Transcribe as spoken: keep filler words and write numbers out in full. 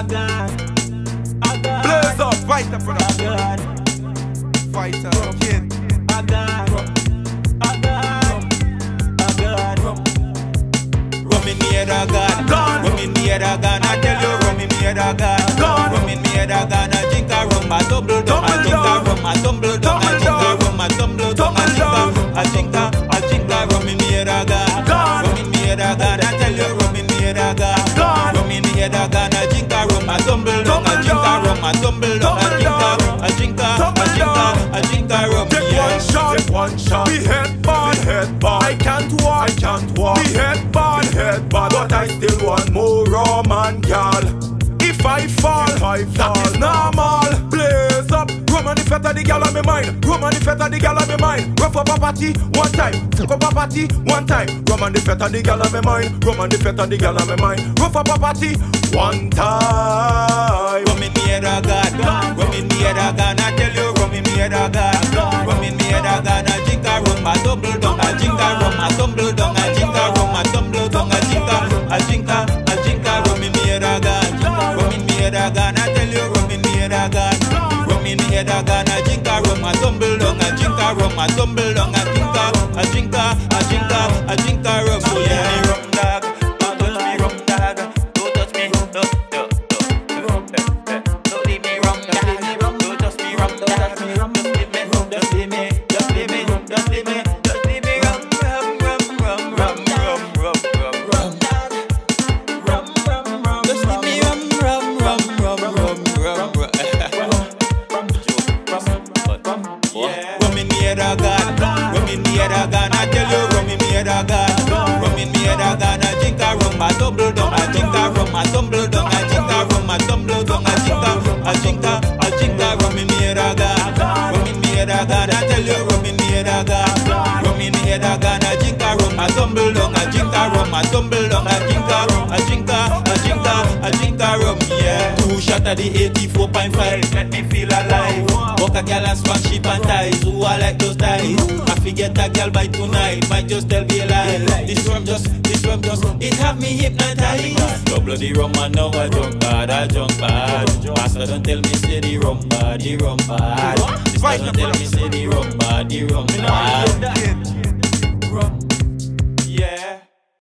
Blaze up, Vita Prod. Vita, kid. Rum in the head of God, rum in the head of God. I tell you, rum in the head of God, rum in the head of God. I drink a rum, I tumble down, I drink a rum, I tumble down, I drink a rum, I tumble down, I drink a, I drink a rum in the head of God, rum in the head of God. I tell you, rum in the head of God, rum in the head of God. I drink a rum, I tumble down, I drink a rum, I tumble down, I drink a, I drink a, I drink a, I drink a rum. Take one shot, take one shot. Me head bad, head bad. I can't walk, I can't walk. Me head bad, head bad. But I still want more rum and gal. If I fall, if I fall, that is normal. Blaze up, rum and the fat of the gal on my mind. Rum and the fat of the gal on my mind. Rough up a party one time, fuck up a party one time. Rum and the fat of the gal on my mind. Rum and the fat of the gal on my mind. Rough up a party one time. Rum in the head of God, rum in the head of God. I tell you, rum in the head of God, rum in the head of God. I drink a rum, I tumble down, I drink a rum, I tumble down, I drink a rum, I tumble down, I drink a, I drink a, I drink a rum in the head of God, rum in the head of God. I tell you, rum in the head of God, rum in the head of God. I drink a rum, I tumble down, I drink a rum, I tumble down, I drink a, I drink a, I drink a, I drink a rum. So yeah, rum dog, don't touch me, rum dog, don't touch me, don't, don't, don't, don't leave me, rum dog, don't touch me, rum dog, just leave me, just leave me, just leave me, just leave me, just leave me, rum, rum, rum, rum, rum, rum, rum, rum, rum, rum, rum, just leave me, rum, rum, rum, rum, rum, rum, rum. Rum in the head of God, rum in the head of God. I tell you, rum in the head of God, rum in the head of God. I drink a rum, I tumble down, I drink a rum, I tumble down, I drink a rum, I tumble down, I drink a, I drink a, I drink a rum in the head of God, rum in the head of God. I tell you, rum in the head of God, rum in the head of God. I drink a rum, I tumble down, I drink a rum, I tumble down, I drink a, I drink a, I drink a, I drink a rum, yeah. Two shot of the eighty-four point five, let me feel alive. Walk a gal and swag sheep and ties, ooh I like those ties. I forget a gal by tonight, might just tell me a lie. This rum just, this rum just, it have me hypnotized. Double the rum and now I jump bad, I jump bad. Master don't tell me say the rum bad, the rum bad. Sister don't tell me say the rum bad, the rum bad.